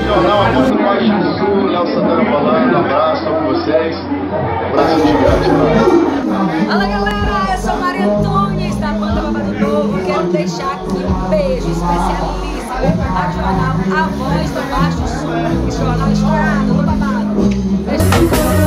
Jornal A Voz do Baixo Sul, Léo Santana falando, abraço pra vocês, abraço gigante. Fala galera, eu sou Maria Antunes da banda Babado Novo, quero deixar aqui um beijo especialíssimo ao jornal A Voz do Baixo Sul, esse jornal estourado no babado. Beijo.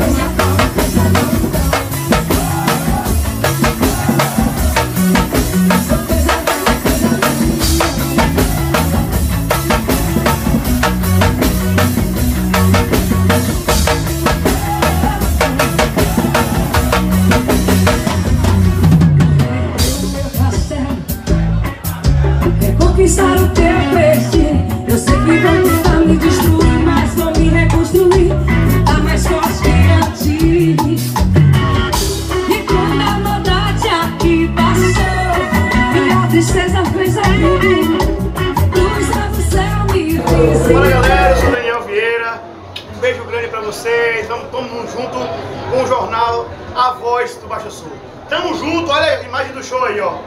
Conquistar o teu peixe. Eu sei que vão tentar me destruir, mas vou me reconstruir. Tá mais forte que antes. E quando a maldade aqui passou e a tristeza fez a mim, luz do céu me fez. Fala galera, eu sou Daniel Vieira. Um beijo grande pra vocês. Vamos junto com o jornal A Voz do Baixo Sul. Tamo junto, olha a imagem do show aí, ó.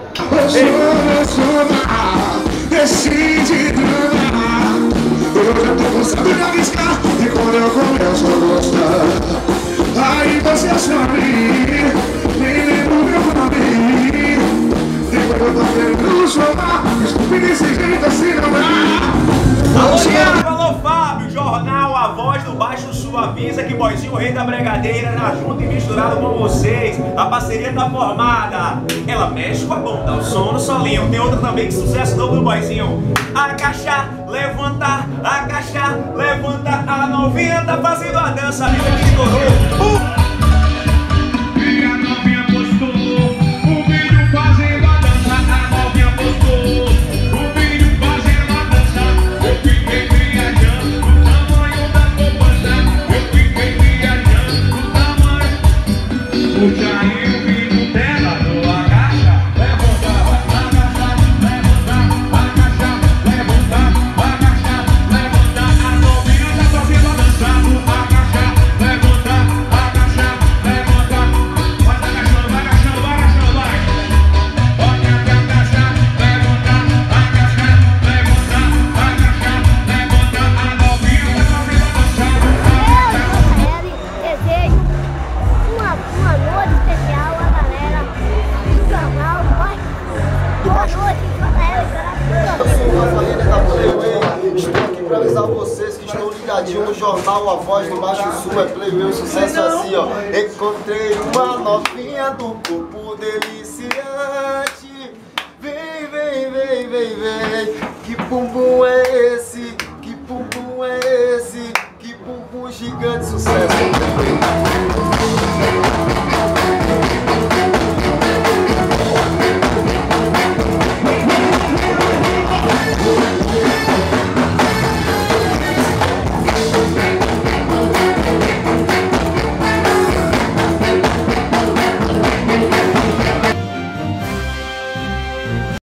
Decide treinar. Eu já tô cansado de arriscar. E quando eu começo a gostar, aí você chama me lembra o meu nome. E quando eu tô querendo chorar, desculpe desse jeito assim não dá. Alô, Thiago, alô, Fábio. Jornal A Voz do Baixo Sul avisa que Boizinho, o rei da bregadeira, na junto e misturado com vocês. A parceria tá formada. Ela mexe com a bunda, o som no solinho. Tem outra também que sucesso novo do Boizinho. Agachar, levantar, agachar, levanta. A novinha tá fazendo a dança, a vida que estourou. Estou aqui para avisar vocês que estão ligadinhos no jornal A Voz do Baixo Sul. É Play Meu Sucesso assim, ó. Encontrei uma novinha do corpo deliciante. Vem, vem, vem, vem, vem. Que bumbum é esse? Que bumbum é esse? Que bumbum gigante, sucesso.